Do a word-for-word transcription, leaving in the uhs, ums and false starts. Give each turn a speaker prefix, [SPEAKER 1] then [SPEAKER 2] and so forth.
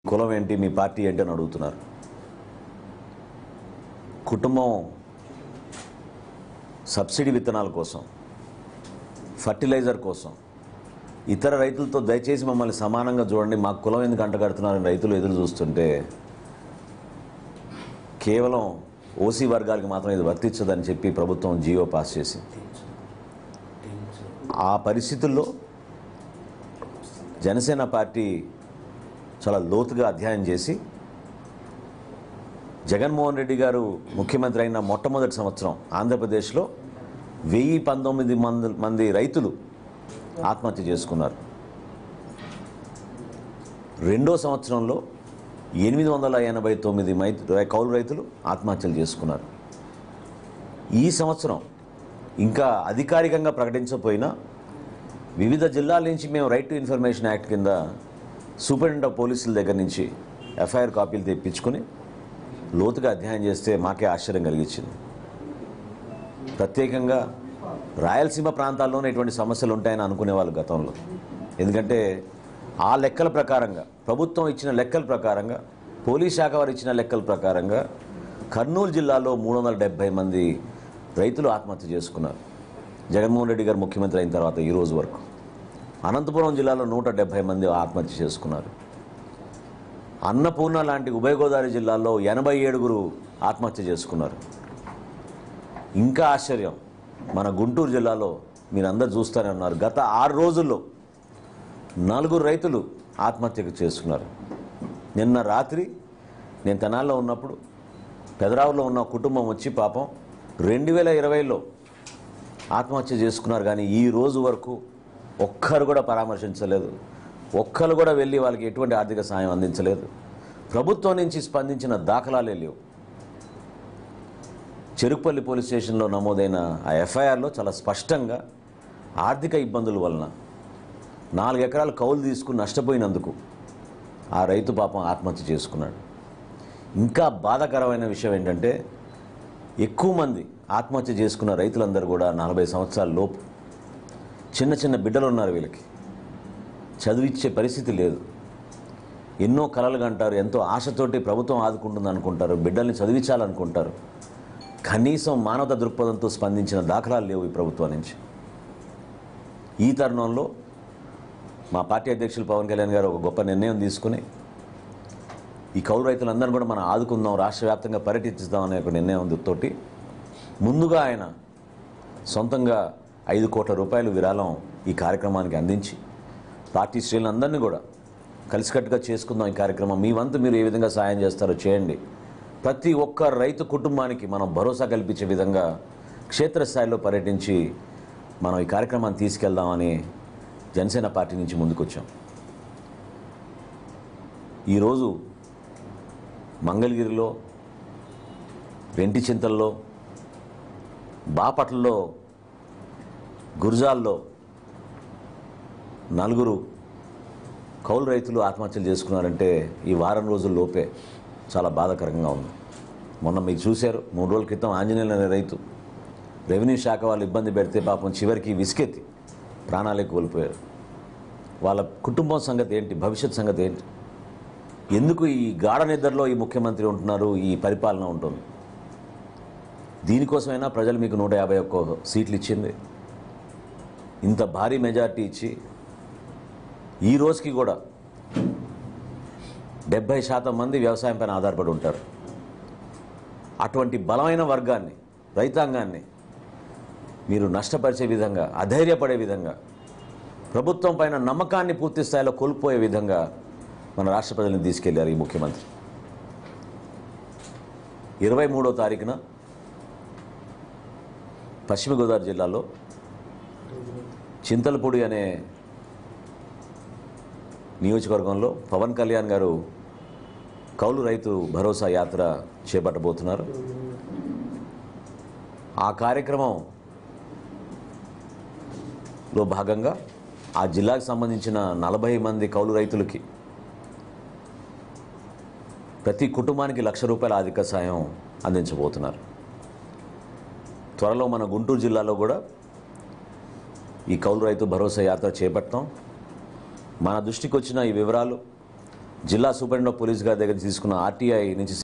[SPEAKER 1] కులం ఏంటి, మీ పార్టీ ఏంటి అని అడుగుతున్నారు. కుటుంబం సబ్సిడీ విత్తనాల కోసం, ఫర్టిలైజర్ కోసం, ఇతర రైతులతో దయచేసి మమ్మల్ని సమానంగా చూడండి, మాకు కులం ఎందుకు అంటగడుతున్నారని రైతులు ఎదురు చూస్తుంటే కేవలం ఓసీ వర్గాలకు మాత్రం ఇది వర్తించదని చెప్పి ప్రభుత్వం జీవో పాస్ చేసింది. ఆ పరిస్థితుల్లో జనసేన పార్టీ చాలా లోతుగా అధ్యయనం చేసి జగన్మోహన్ రెడ్డి గారు ముఖ్యమంత్రి అయిన మొట్టమొదటి సంవత్సరం ఆంధ్రప్రదేశ్లో వెయ్యి పంతొమ్మిది మంది మంది రైతులు ఆత్మహత్య చేసుకున్నారు. రెండో సంవత్సరంలో ఎనిమిది వందల ఎనభై తొమ్మిది కౌలు రైతులు ఆత్మహత్యలు చేసుకున్నారు. ఈ సంవత్సరం ఇంకా అధికారికంగా ప్రకటించకపోయినా వివిధ జిల్లాల నుంచి మేము రైట్ టు ఇన్ఫర్మేషన్ యాక్ట్ కింద సూపరింటెండెంట్ ఆఫ్ పోలీసుల దగ్గర నుంచి ఎఫ్ఐఆర్ కాపీలు తెప్పించుకొని లోతుగా అధ్యయనం చేస్తే మాకే ఆశ్చర్యం కలిగించింది. ప్రత్యేకంగా రాయలసీమ ప్రాంతాల్లోనే ఇటువంటి సమస్యలు ఉంటాయని అనుకునేవాళ్ళు గతంలో. ఎందుకంటే ఆ లెక్కల ప్రకారంగా, ప్రభుత్వం ఇచ్చిన లెక్కల ప్రకారంగా, పోలీస్ శాఖ వారు ఇచ్చిన లెక్కల ప్రకారంగా కర్నూలు జిల్లాలో మూడు వందల డెబ్బై మంది రైతులు ఆత్మహత్య చేసుకున్నారు జగన్మోహన్ రెడ్డి గారు ముఖ్యమంత్రి అయిన తర్వాత ఈ రోజు వరకు. అనంతపురం జిల్లాలో నూట డెబ్బై మంది ఆత్మహత్య చేసుకున్నారు. అన్నపూర్ణ లాంటి ఉభయ గోదావరి జిల్లాల్లో ఎనభై ఏడుగురు ఆత్మహత్య చేసుకున్నారు. ఇంకా ఆశ్చర్యం, మన గుంటూరు జిల్లాలో మీరందరూ చూస్తూనే ఉన్నారు, గత ఆరు రోజుల్లో నలుగురు రైతులు ఆత్మహత్య చేసుకున్నారు. నిన్న రాత్రి నేను తెనాల్లో ఉన్నప్పుడు పెదరావులో ఉన్న కుటుంబం వచ్చి పాపం రెండు వేల ఇరవైలో ఆత్మహత్య చేసుకున్నారు. కానీ ఈ రోజు వరకు ఒక్కరు కూడా పరామర్శించలేదు, ఒక్కరు కూడా వెళ్ళి వాళ్ళకి ఎటువంటి ఆర్థిక సాయం అందించలేదు. ప్రభుత్వం నుంచి స్పందించిన దాఖలాలే లేవు. చెరుకుపల్లి పోలీస్ స్టేషన్లో నమోదైన ఆ ఎఫ్ఐఆర్లో చాలా స్పష్టంగా ఆర్థిక ఇబ్బందుల వలన నాలుగు ఎకరాలు కౌలు తీసుకుని నష్టపోయినందుకు ఆ రైతు పాపం ఆత్మహత్య చేసుకున్నాడు. ఇంకా బాధాకరమైన విషయం ఏంటంటే ఎక్కువ మంది ఆత్మహత్య చేసుకున్న రైతులందరూ కూడా నలభై సంవత్సరాల లోపు, చిన్న చిన్న బిడ్డలు ఉన్నారు. వీళ్ళకి చదివిచ్చే పరిస్థితి లేదు. ఎన్నో కలలు కంటారు, ఎంతో ఆశతోటి ప్రభుత్వం ఆదుకుంటుంది అనుకుంటారు, బిడ్డల్ని చదివించాలనుకుంటారు. కనీసం మానవత దృక్పథంతో స్పందించిన దాఖలాలు లేవు ఈ ప్రభుత్వం నుంచి. ఈ తరుణంలో మా పార్టీ అధ్యక్షులు పవన్ కళ్యాణ్ గారు ఒక గొప్ప నిర్ణయం తీసుకుని ఈ కౌలు రైతులందరూ కూడా మనం ఆదుకుందాం, రాష్ట్ర వ్యాప్తంగా పర్యటిస్తాం అనే ఒక నిర్ణయం తోటి ముందుగా ఆయన సొంతంగా ఐదు కోట్ల రూపాయలు విరాళం ఈ కార్యక్రమానికి అందించి పార్టీ శ్రేణులందరినీ కూడా కలిసికట్టుగా చేసుకుందాం ఈ కార్యక్రమం, మీ వంతు మీరు ఏ విధంగా సాయం చేస్తారో చేయండి, ప్రతి ఒక్క రైతు కుటుంబానికి మనం భరోసా కల్పించే విధంగా క్షేత్రస్థాయిలో పర్యటించి మనం ఈ కార్యక్రమాన్ని తీసుకెళ్దామని జనసేన పార్టీ నుంచి ముందుకొచ్చాం. ఈరోజు మంగళగిరిలో, రెంటిచింతల్లో, బాపట్లలో, గుర్జాల్లో నలుగురు కౌలు రైతులు ఆత్మహత్యలు చేసుకున్నారంటే ఈ వారం రోజుల లోపే చాలా బాధాకరంగా ఉంది. మొన్న మీరు చూశారు, మూడు రోజుల క్రితం ఆంజనేయులు అనే రైతు రెవెన్యూ శాఖ వాళ్ళు ఇబ్బంది పెడితే పాపం చివరికి విసికెత్తి ప్రాణాలే కోల్పోయారు. వాళ్ళ కుటుంబం సంగతి ఏంటి, భవిష్యత్ సంగతి ఏంటి? ఎందుకు ఈ గాఢ నిద్రలో ఈ ముఖ్యమంత్రి ఉంటున్నారు, ఈ పరిపాలన ఉంటుంది? దీనికోసమైనా ప్రజలు మీకు నూట యాభై ఒక్క సీట్లు ఇచ్చింది. ఇంత భారీ మెజార్టీ ఇచ్చి ఈ రోజుకి కూడా డెబ్భై శాతం మంది వ్యవసాయం పైన ఆధారపడి ఉంటారు. అటువంటి బలమైన వర్గాన్ని, రైతాంగాన్ని మీరు నష్టపరిచే విధంగా, అధైర్యపడే విధంగా, ప్రభుత్వం పైన నమ్మకాన్ని పూర్తి స్థాయిలో కోల్పోయే విధంగా మన రాష్ట్ర ప్రజలను తీసుకెళ్లారు ఈ ముఖ్యమంత్రి. ఇరవై మూడో తారీఖున పశ్చిమ గోదావరి జిల్లాలో చింతలపూడి అనే నియోజకవర్గంలో పవన్ కళ్యాణ్ గారు కౌలు రైతు భరోసా యాత్ర చేపట్టబోతున్నారు. ఆ కార్యక్రమంలో భాగంగా ఆ జిల్లాకు సంబంధించిన నలభై మంది కౌలు రైతులకి ప్రతి కుటుంబానికి లక్ష రూపాయల ఆర్థిక సాయం అందించబోతున్నారు. త్వరలో మన గుంటూరు జిల్లాలో కూడా ఈ కౌలు రైతు భరోసా యాత్ర చేపడతాం. మన దృష్టికి వచ్చిన ఈ వివరాలు జిల్లా సూపరింటెండెంట్ ఆఫ్ పోలీస్ గారి దగ్గర తీసుకున్న ఆర్టీఐ నుంచి